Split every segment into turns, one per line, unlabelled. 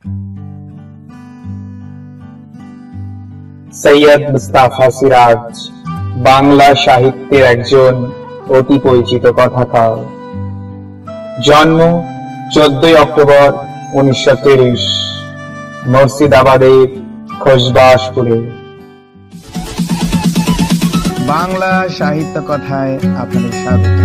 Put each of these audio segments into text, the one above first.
সৈয়দ মুস্তাফা সিরাজ বাংলা সাহিত্যের একজন অতি পরিচিত কথাকার। জন্ম 14 অক্টোবর 1930 মুর্শিদাবাদের খোসবাসপুরে।
বাংলা সাহিত্য কথায় আপনাদের স্বাগত।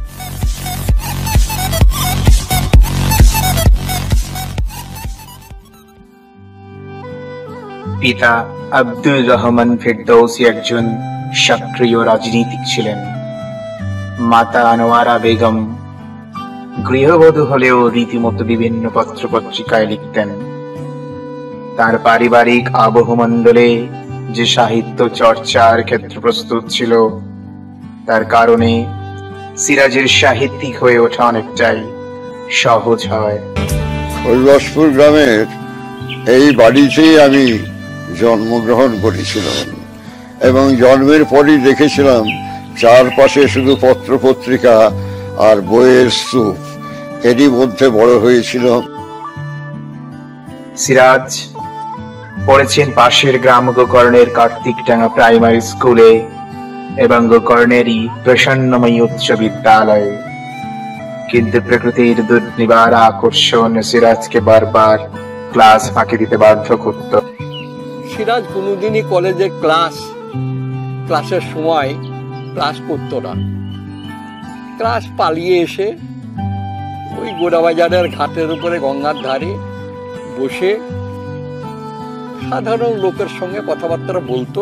পিতা আব্দুর রহমান ফেরদৌসী একজন সক্রিয় রাজনীতিক ছিলেন। মাতা আনোয়ারা বেগম গৃহবধূ হলেও রীতিমতো বিভিন্ন পত্র পত্রিকায় লিখতেন। তার পারিবারিক আবহমণ্ডলে যে সাহিত্য চর্চার ক্ষেত্র প্রস্তুত ছিল, তার কারণে সিরাজের সাহিত্যিক হয়ে ওঠা অনেকটাই সহজ হয়।
কৈলাসপুর গ্রামের এই বাড়িতেই আমি জন্মগ্রহণ করেছিলাম এবং জন্মের পরই দেখেছিলাম চারপাশে শুধু পত্র পত্রিকা আর বইয়ের স্তূপ। এরই মধ্যে বড় হয়েছিল।
সিরাজ পড়েছেন পাশের গ্রাম গোকর্ণের কার্তিকডাঙ্গা প্রাইমারি স্কুলে এবং গোকর্ণেরই প্রসন্নময়ী উচ্চ বিদ্যালয়ে। কিন্তু প্রকৃতির দুর্নিবার আকর্ষণ সিরাজকে বারবার ক্লাস ফাঁকি দিতে বাধ্য করত।
সিরাজ কোনোদিনই কলেজে ক্লাসের সময় ক্লাস করতো না। ক্লাস পালিয়ে এসে ওই গোড়াবাজারের ঘাটের উপরে গঙ্গার ধারে বসে সাধারণ লোকের সঙ্গে কথাবার্তা বলতো।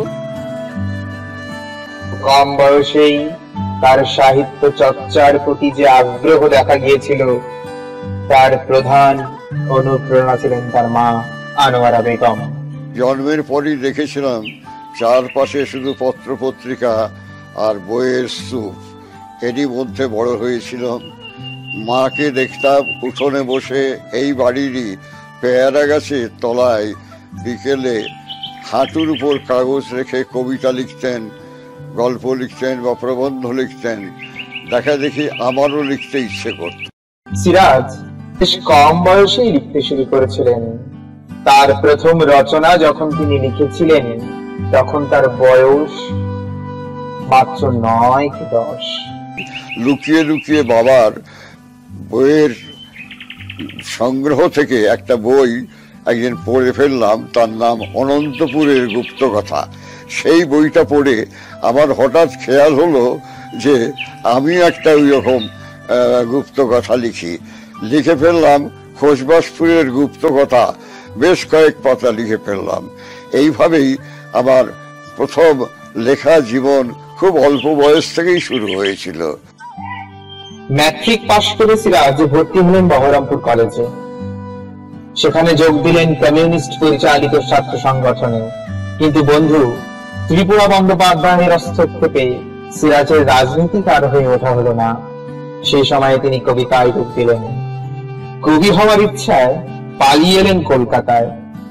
কম বয়সেই তার সাহিত্য চর্চার প্রতি যে আগ্রহ দেখা গিয়েছিল, তার প্রধান অনুপ্রেরণা ছিলেন তার মা আনোয়ারা বেগম।
জন্মের পরই দেখেছিলাম চারপাশে শুধু পত্র পত্রিকা আর বইয়ের স্তূপ। এরই মধ্যে বড় হয়েছিল। মাকে দেখতাম উঠোনে বসে এই বাড়িরই পেয়ারা গাছের তলায় বিকেলে হাঁটুর উপর কাগজ রেখে কবিতা লিখতেন, গল্প লিখতেন বা প্রবন্ধ লিখতেন। দেখা দেখি আমারও লিখতে ইচ্ছে করত।
সিরাজ বেশ কম বয়সেই লিখতে শুরু করেছিলেন। তার প্রথম রচনা যখন তিনি লিখেছিলেন, তখন তার বয়স মাত্র 9 কি 10।
লুকিয়ে লুকিয়ে বাবার বইয়ের সংগ্রহ থেকে একটা বই একদিন পড়ে ফেললাম। তার নাম অনন্তপুরের গুপ্ত কথা। সেই বইটা পড়ে আমার হঠাৎ খেয়াল হলো যে আমি একটা ওই রকম গুপ্ত কথা লিখে ফেললাম। খোসবাসপুরের গুপ্ত কথা বেশ কয়েক পাতা লিখে ফেললাম। এইভাবেই আমার প্রথম লেখা জীবন খুব অল্প বয়স থেকেই শুরু হয়েছিল।
ম্যাট্রিক পাশ করে সিরাজ ভর্তি হলেন বহরমপুর কলেজে। সেখানে যোগ দিলেন কমিউনিস্ট পরিচালিত ছাত্র সংগঠনে। কিন্তু বন্ধু ত্রিপুরা বন্দ্যোপাধ্যায়ের হস্তক্ষেপে সিরাজের রাজনীতিক আর হয়ে ওঠা হলো না। সেই সময়ে তিনি কবিতায় রূপ দিলেন। কবি হওয়ার ইচ্ছায় পালিয়ে এলেন কলকাতায়।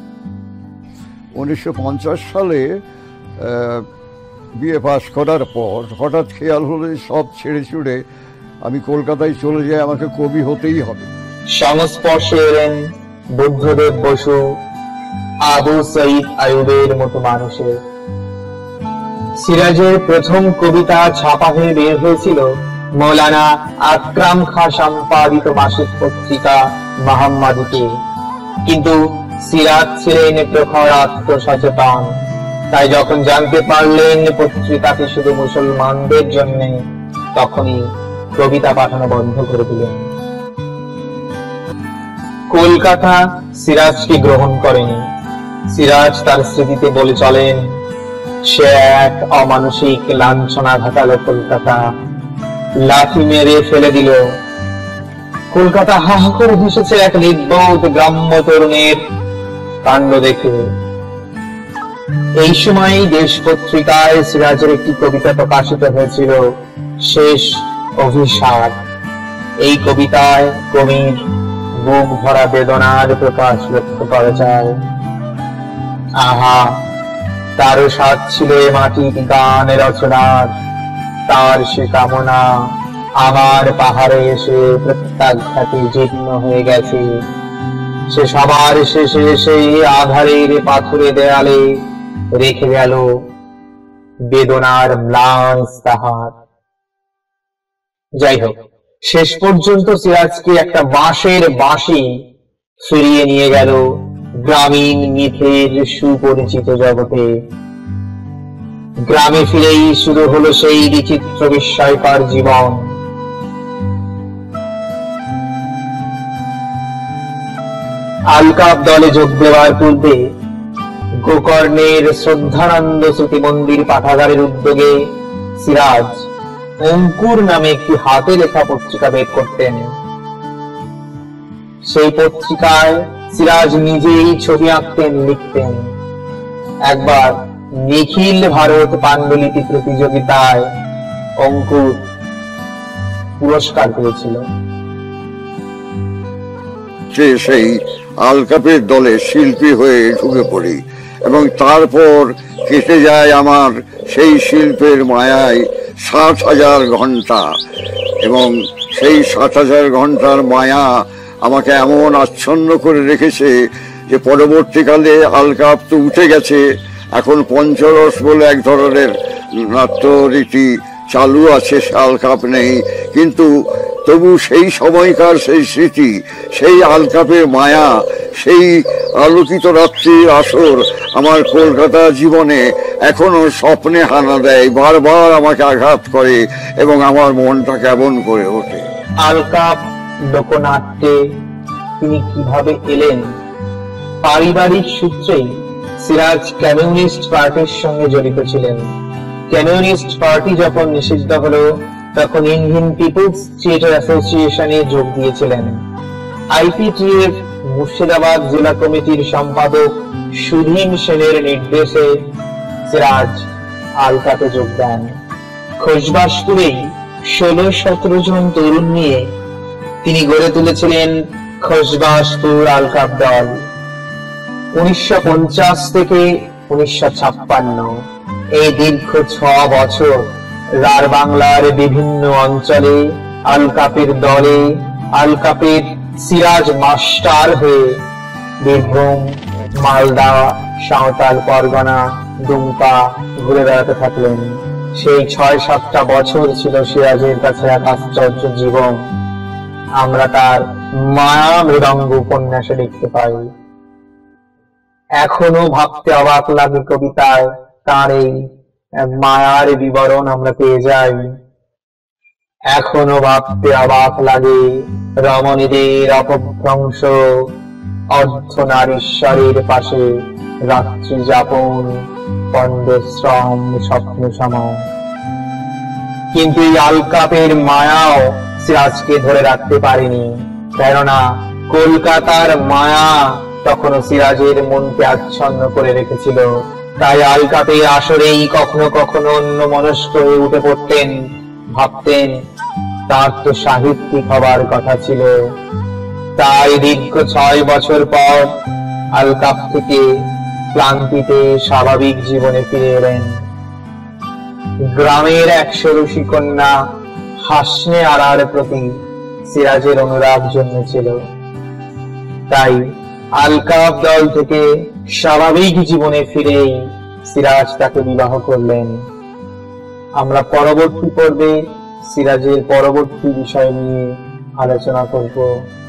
1950 সালে বিএ পাস করার পর হঠাৎ খেয়াল হলো সব ছেড়ে ছুড়ে আমি কলকাতায় চলে যাই, আমাকে কবি হতেই হবে।
সংস্পর্শে এলেন বুদ্ধদেব বসু, আবু সঈদ আইয়ুবের মতো মানুষের। সিরাজের প্রথম কবিতা ছাপা হয়ে বের হয়েছিল মৌলানা আকরাম খাঁ সম্পাদিত মাসিক পত্রিকা মোহাম্মদীতে। কিন্তু সিরাজ ছিলেন প্রখর আত্মসচেতন। তাই যখন জানতে পারলেন পত্রিকাটি শুধু মুসলমানদের জন্য, তখনই কবিতা পাঠানো বন্ধ করে দিলেন। কলকাতা সিরাজকে গ্রহণ করেনি। সিরাজ তার স্মৃতিতে বলে চলেন, সে এক অমানসিক লাঞ্ছনা ঘটালো কলকাতা, লাঠি মেরে ফেলে দিল। কলকাতা হা হা করে হেসেছে এক নির্বোধ গ্রাম্য তরুণের কাণ্ড দেখে। এই সময় দেশ পত্রিকায় সিরাজের একটি কবিতা প্রকাশিত হয়েছিল, শেষ অভিশাপ। এই কবিতায় কবির বুক ভরা বেদনার প্রকাশ লক্ষ্য করা যায়। আহা, তারও স্বাদ ছিল মাটির গান রচনার। তার সে কামনা আমার পাহাড়ে এসে প্রত্যাঘাতে জীর্ণ হয়ে গেছে। সে সবার শেষে সেই আধারের পাথুরে দেয়ালে রেখে গেল বেদনার ম্লান তাহার। যাই হোক, শেষ পর্যন্ত সিরাজকে একটা বাঁশের বাঁশি ফিরিয়ে নিয়ে গেল গ্রামীণ মিথের সুপরিচিত জগতে। গ্রামে ফিরেই শুরু হলো সেই বিচিত্র বিস্ময়কর জীবন। আলকাপ দলে যোগ দেওয়ার পূর্বে গোকর্ণের শ্রদ্ধানন্দ স্মৃতি মন্দির পাঠাগারের উদ্যোগে সিরাজ অঙ্কুর নামে একটি হাতে লেখা পত্রিকা বের করতেন। সেই পত্রিকায় সিরাজ নিজেই ছবি আঁকতেন, লিখতেন। একবার নিখিল ভারত পাণ্ডুলিপি প্রতিযোগিতায় অঙ্কুর পুরস্কার পেয়েছিল।
সেই আলকাপের দলে শিল্পী হয়ে ঢুকে পড়ি এবং তারপর কেটে যায় আমার সেই শিল্পের মায়ায় 60,000 ঘন্টা। এবং সেই 60,000 ঘন্টার মায়া আমাকে এমন আচ্ছন্ন করে রেখেছে যে পরবর্তীকালে আলকাপ তো উঠে গেছে, এখন পঞ্চরস বলে এক ধরনের নাট্যরীতি চালু আছে, সে আলকাপ নেই। কিন্তু তবু সেই সময়কার সেই স্মৃতি, সেই আলকাপের মায়া, সেই আলোকিত রাত্রির আসর আমার কলকাতা জীবনে এখনো স্বপ্নে হানা দেয়, বারবার আমাকে আঘাত করে এবং আমার মনটা কেমন করে ওঠে।
আলকাপ লোকনাট্যে তিনি কিভাবে এলেন? পারিবারিক সূত্রেই সিরাজ কমিউনিস্ট পার্টির সঙ্গে জড়িত ছিলেন। কমিউনিস্ট পার্টি যখন নিষিদ্ধ হলো তখন ইন্ডিয়ান পিপলস থিয়েটার অ্যাসোসিয়েশনে যোগ দিয়েছিলেন। আইপিটিএফ মুর্শিদাবাদ জেলা কমিটির সম্পাদক সুধীন সেনের নির্দেশে সিরাজ আলকাপে যোগ দেন। খোশবাসপুরেই 16-17 জন তরুণ নিয়ে তিনি গড়ে তুলেছিলেন খোশবাসপুর আলকাপ দল। 1950 থেকে 1956 এই দীর্ঘ 6 বছর রার বাংলার বিভিন্ন অঞ্চলে আলকাপের দলে আলকাপের সিরাজ মাস্টার হয়ে বীরভূম, মালদা, সাঁওতাল পরগনা, দুমকা ঘুরে বেড়াতে থাকলেন। সেই 6-7টা বছর ছিল সিরাজের কাছে এক আশ্চর্য জীবন। আমরা তার মায়া মৃদঙ্গ উপন্যাসে দেখতে পাই। এখনো ভাবতে অবাক লাগে কবিতায় তার এই মায়ার বিবরণ আমরা পেয়ে যাই। এখনো ভাবতে অবাক লাগে রমণীদের অপভ্রংশ, অর্ধনারীশ্বরের পাশে রাত্রি যাপন, পণ্ডশ্রম স্বপ্ন সম। কিন্তু এই আলকাপের মায়াও সিরাজকে ধরে রাখতে পারেনি, কেননা কলকাতার মায়া তখনও সিরাজের মনকে আচ্ছন্ন করে রেখেছিল। তাই আলকাপের আসরেই কখনো কখনো অন্য মনস্ক হয়ে উঠে পড়তেন, ভাবতেন তার তো সাহিত্যিক হবার কথা ছিল। তাই দীর্ঘ 6 বছর পর আলকাপ থেকে ক্লান্তিতে স্বাভাবিক জীবনে ফিরে এলেন। গ্রামের 100 কন্যা হাসনে আরার প্রতি সিরাজের অনুরাগ জন্মেছিল। তাই আলকাপ দল থেকে স্বাভাবিক জীবনে ফিরেই সিরাজ তাকে বিবাহ করলেন। আমরা পরবর্তী পর্বে সিরাজের পরবর্তী বিষয় নিয়ে আলোচনা করব।